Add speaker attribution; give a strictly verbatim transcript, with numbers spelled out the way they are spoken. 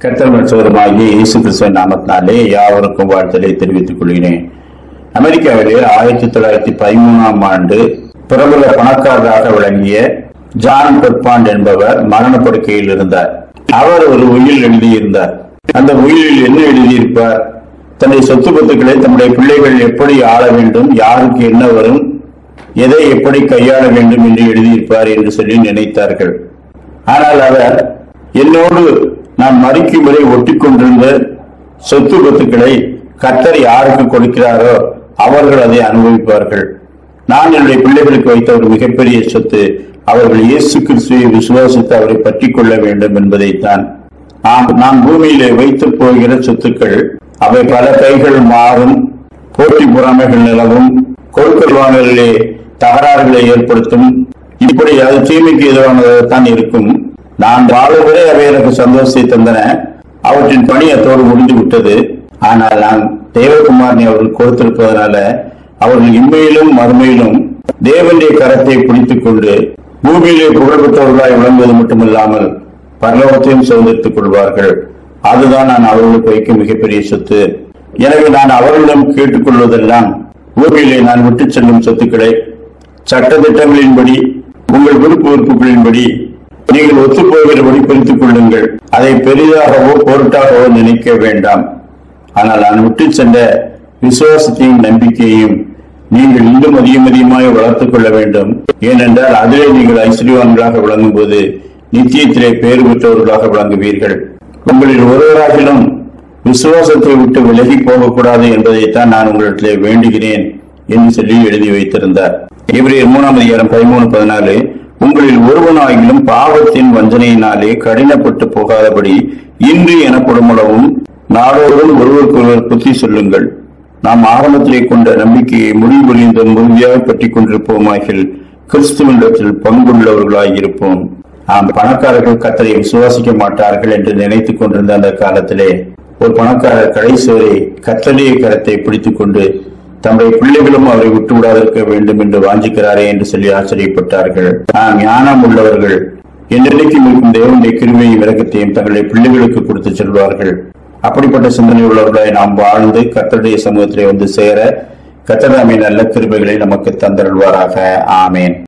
Speaker 1: கர்த்தர் சோதரமாகிய இயேசு கிறிஸ்துவின் நாமத்தினாலே யாவருக்கும் வாழ்த்தலை தெரிவித்துக் கொள்கிறேன். அமெரிக்காவிலே ஆயிரத்தி தொள்ளாயிரத்தி பதிமூணாம் ஆண்டு பிரபல பணக்காரராக விளங்கிய ஜான் பெர்பாண்ட் என்பவர் மரணப்படுக்கையில் இருந்தார். அவர் ஒரு உயில் எழுதியிருந்தார். அந்த உயிலில் என்ன எழுதியிருப்பார்? தன்னுடைய சொத்து பத்துக்களை தம்முடைய பிள்ளைகள் எப்படி ஆள வேண்டும், யாருக்கு என்ன வரும், எதை எப்படி கையாள வேண்டும் என்று எழுதியிருப்பார் என்று சொல்லி நினைத்தார்கள். ஆனால் அவர் என்னோடு நான் மறிக்கும் வரை ஒட்டி கொண்டிருந்த சொத்து பத்துக்களை கர்த்தர் யாருக்கு கொடுக்கிறாரோ அவர்கள் அதை அனுபவிப்பார்கள். நான் என்னுடைய பிள்ளைகளுக்கு வைத்த ஒரு மிகப்பெரிய சொத்து அவர்கள் இயேசு கிறிஸ்துவை விசுவாசித்து அவரை பற்றி கொள்ள வேண்டும் என்பதைத்தான். நான் பூமியிலே வைத்து போகிற சொத்துக்கள் அவை பல கைகள் மாறும், போட்டி பொறாமைகள் நிலவும், கொடுக்கல் வாங்கலிலே தகராறுகளை ஏற்படுத்தும். இப்படி அது தீமைக்கு எதிரானதான் இருக்கும். நான் வாழுவதே அவை எனக்கு சந்தோஷத்தை தந்தன. அவற்றின் பணி அத்தோடு முடிந்து விட்டது. ஆனால் நான் தேவகுமாரனை அவர்கள் கொடுத்திருப்பதனால அவர்கள் இம்மையிலும் மறுமையிலும் தேவனுடைய கரத்தை பிடித்துக் கொண்டு பூமியிலே புகழ்பெற்றவர்களாய் விளங்குவது மட்டுமில்லாமல் பரலோகத்தையும் சுதந்திரித்துக் கொள்வார்கள். அதுதான் நான் அவர்களுக்கு வைக்கும் மிகப்பெரிய சொத்து. எனவே நான் அவர்களிடம் கேட்டுக்கொள்வதெல்லாம் பூமியிலே நான் விட்டு செல்லும் சொத்துக்களை சட்ட திட்டங்களின்படி உங்கள் விருப்பு வெறுப்புகளின்படி நீங்கள் ஒத்துப்போகிறபடி பிரித்துக் கொள்ளுங்கள். அதை பெரிதாகவோ பொருட்டாகவோ நினைக்க வேண்டாம். ஆனால் நான் விட்டு சென்ற விசுவாசத்தையும் நம்பிக்கையையும் நீங்கள் இன்னும் அதிகம் அதிகமாக வளர்த்துக் கொள்ள வேண்டும். ஏனென்றால் அதிலே நீங்கள் ஐஸ்வர்யவான்களாக விளங்கும் போது நித்தியத்திலே பேறு பெற்றவர்களாக விளங்குவீர்கள். உங்களில் ஒருவராகிலும் விசுவாசத்தை விட்டு விலகி போகக்கூடாது என்பதைத்தான் நான் உங்களிடத்திலே வேண்டுகிறேன் என்று சொல்லி எழுதி வைத்திருந்தார். எபிரேயர் மூணாம் அதிகாரம் பதிமூணு பதினாலு உங்களில் ஒருவனாகிலும் பாவத்தின் வஞ்சனையினாலே கடினப்பட்டு போகாதபடி இன்று எனப்படும் அளவும் நாடோறும் ஒருவருக்கு ஒருவர் புத்தி சொல்லுங்கள். நாம் ஆரம்பத்திலே கொண்ட நம்பிக்கையை முடிவுறிந்த முழுமையாக பற்றி கொண்டிருப்போமாகில் கிறிஸ்துவனிடத்தில் பங்குள்ளவர்களாய் இருப்போம். நாம் பணக்காரர்கள் கர்த்தரை விசுவாசிக்க மாட்டார்கள் என்று நினைத்துக் கொண்டிருந்த அந்த காலத்திலே ஒரு பணக்காரர் கடைசி வரை கர்த்தருடைய கரத்தை பிடித்துக் கொண்டு தம்முடைய பிள்ளைகளும் அவரை விட்டு விடாதிருக்க வேண்டும் என்று வாஞ்சிக்கிறாரே என்று சொல்லி ஆச்சரியப்பட்டார்கள். நாம் ஞானம் உள்ளவர்கள் என்றைக்கும் இருக்கும் தேவனுடைய கிருபையும் இரக்கத்தையும் தங்களுடைய பிள்ளைகளுக்கு கொடுத்து செல்வார்கள். அப்படிப்பட்ட சிந்தனை உள்ளவர்களாய் நாம் வாழ்ந்து கர்த்தருடைய சமூகத்திலே வந்து சேர கர்த்தர் நல்ல கிருபைகளை நமக்கு தந்தருள்வாராக. ஆமேன்.